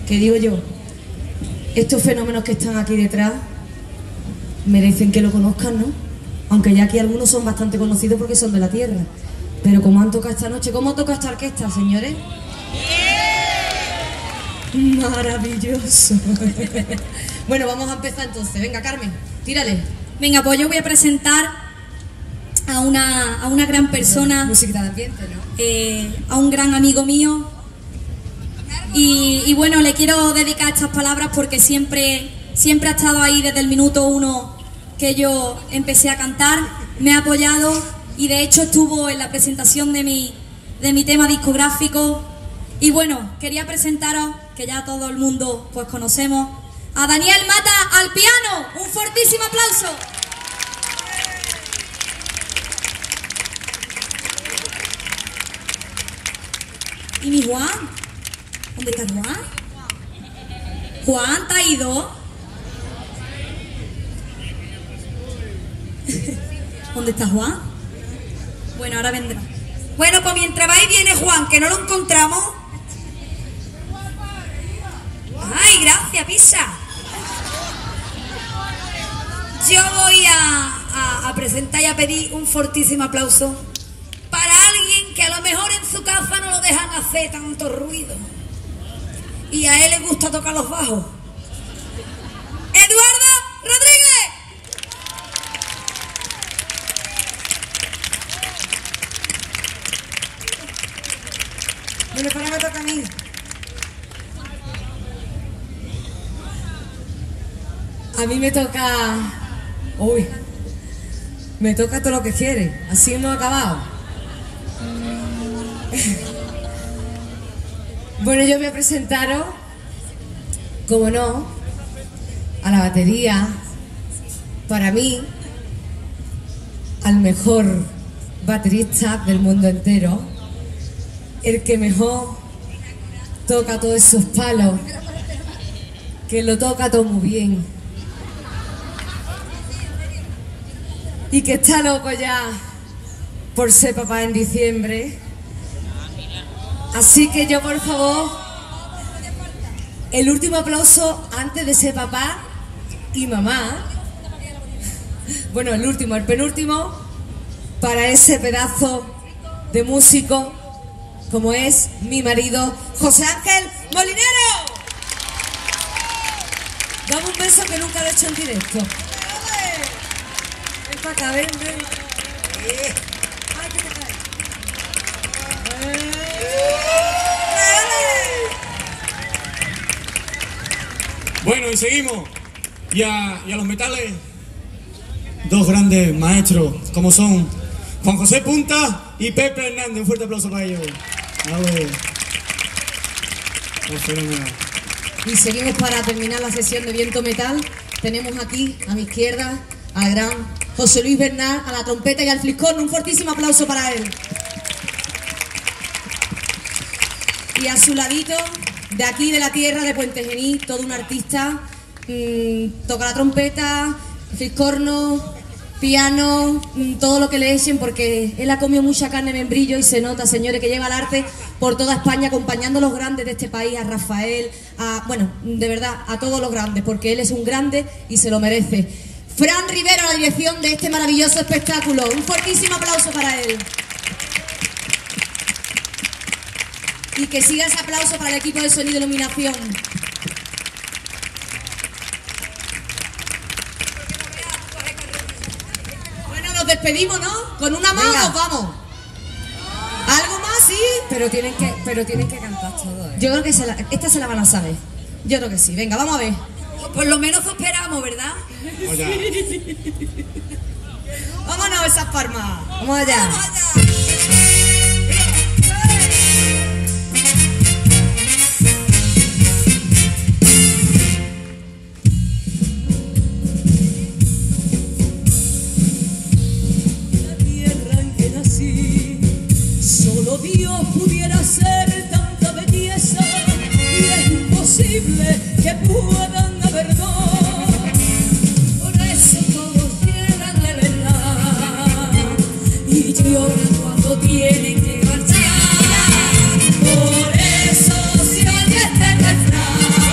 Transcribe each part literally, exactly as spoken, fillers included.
que digo yo, estos fenómenos que están aquí detrás merecen que lo conozcan, ¿no? Aunque ya aquí algunos son bastante conocidos porque son de la tierra. Pero como han tocado esta noche, ¿cómo toca esta orquesta, señores? ¡Yeah! Maravilloso. Bueno, vamos a empezar entonces. Venga, Carmen, tírale. Venga, pues yo voy a presentar a una, a una gran persona. Música de ambiente, ¿no? Eh, a un gran amigo mío. Y, y bueno, le quiero dedicar estas palabras porque siempre, siempre ha estado ahí desde el minuto uno que yo empecé a cantar. Me ha apoyado y de hecho estuvo en la presentación de mi, de mi tema discográfico. Y bueno, quería presentaros, que ya todo el mundo pues conocemos, a Daniel Mata al piano. Un fortísimo aplauso. ¿Y mi Juan? ¿Dónde está Juan? ¿Juan te ha ido? ¿Dónde está Juan? Bueno, ahora vendrá. Bueno, pues mientras va y viene Juan, que no lo encontramos. Ay, gracias, Pisa. Yo voy a, a, a presentar y a pedir un fortísimo aplauso para alguien que a lo mejor en su casa no lo dejan hacer tanto ruido y a él le gusta tocar los bajos. ¡Eduardo Rodríguez! Bueno, para me toca a mí. A mí me toca... Uy, me toca todo lo que quiere. Así hemos acabado. Bueno, yo voy a presentaros, como no, a la batería, para mí, al mejor baterista del mundo entero, el que mejor toca todos esos palos, que lo toca todo muy bien y que está loco ya por ser papá en diciembre. Así que yo, por favor, el último aplauso antes de ser papá y mamá. Bueno, el último, el penúltimo, para ese pedazo de músico como es mi marido, José Ángel Molinero. Dame un beso que nunca lo he hecho en directo. Ven para acá, ven, ven. Ay, que te cae. Bueno, y seguimos. Y a, y a los metales, dos grandes maestros, como son Juan José Punta y Pepe Hernández. Un fuerte aplauso para ellos. Vale. Oh, fenomenal. Y seguimos para terminar la sesión de Viento Metal. Tenemos aquí, a mi izquierda, al gran José Luis Bernal, a la trompeta y al fliscorno. Un fortísimo aplauso para él. Y a su ladito, de aquí de la tierra de Puente Genil, todo un artista, mmm, toca la trompeta, fliscorno, piano, mmm, todo lo que le echen, porque él ha comido mucha carne de membrillo y se nota, señores, que lleva el arte por toda España acompañando a los grandes de este país, a Rafael, a, bueno, de verdad, a todos los grandes, porque él es un grande y se lo merece. Fran Rivero a la dirección de este maravilloso espectáculo. Un fortísimo aplauso para él. Y que siga ese aplauso para el equipo de sonido y iluminación. Bueno, nos despedimos, ¿no? Con una más nos vamos. ¿Algo más? Sí. Pero tienen que, pero tienen que cantar todo, ¿eh? Yo creo que se la, esta se la van a saber. Yo creo que sí. Venga, vamos a ver. Por lo menos esperamos, ¿verdad? Vámonos a esas palmas. Vamos allá. Vamos allá. Dios pudiera ser tanta belleza y es imposible que puedan haber dos. Por eso todos llegan de verdad y lloran cuando tienen que marchar. Por eso si alguien te detrás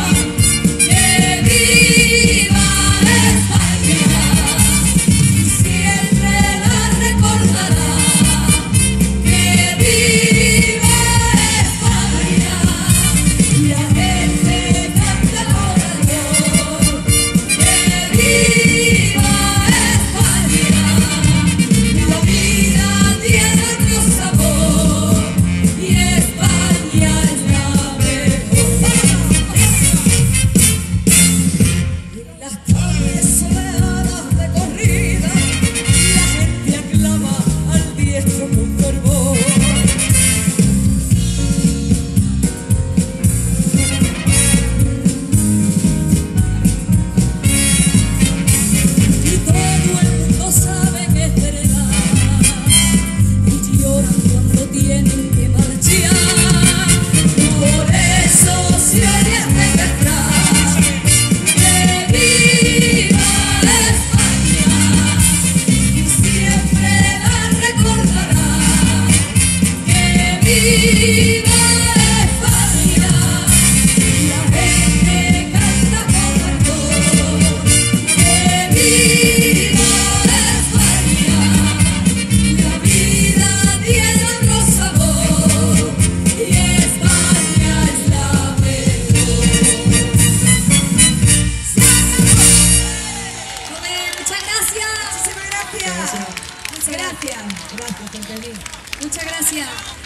Gracias. Muchas gracias. Muchas gracias. Gracias, Tonterín. Muchas gracias.